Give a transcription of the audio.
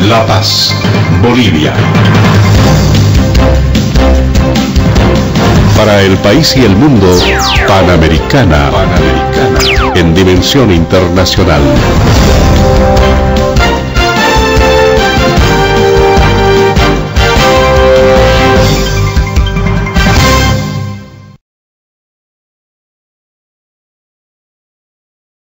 La Paz, Bolivia. Para el país y el mundo, Panamericana, en dimensión internacional.